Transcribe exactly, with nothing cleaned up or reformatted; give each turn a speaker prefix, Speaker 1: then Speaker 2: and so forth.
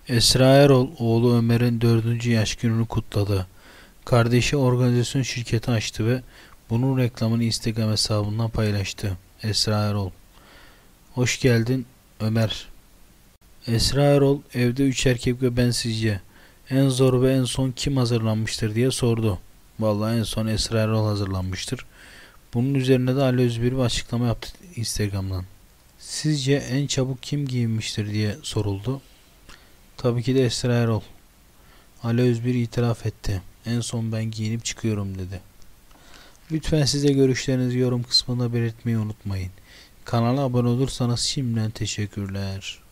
Speaker 1: Esra Erol, oğlu Ömer'in dördüncü yaş gününü kutladı. Kardeşi organizasyon şirketi açtı ve bunun reklamını Instagram hesabından paylaştı. Esra Erol: Hoş geldin Ömer. Esra Erol, evde üç erkek ve ben sizce en zor ve en son kim hazırlanmıştır diye sordu. Vallahi en son Esra Erol hazırlanmıştır. Bunun üzerine de Ali Özbir bir açıklama yaptı Instagram'dan. Sizce en çabuk kim giyinmiştir diye soruldu. Tabii ki de Esra Erol. Ali Özbir itiraf etti. En son ben giyinip çıkıyorum dedi. Lütfen siz de görüşlerinizi yorum kısmında belirtmeyi unutmayın. Kanala abone olursanız şimdiden teşekkürler.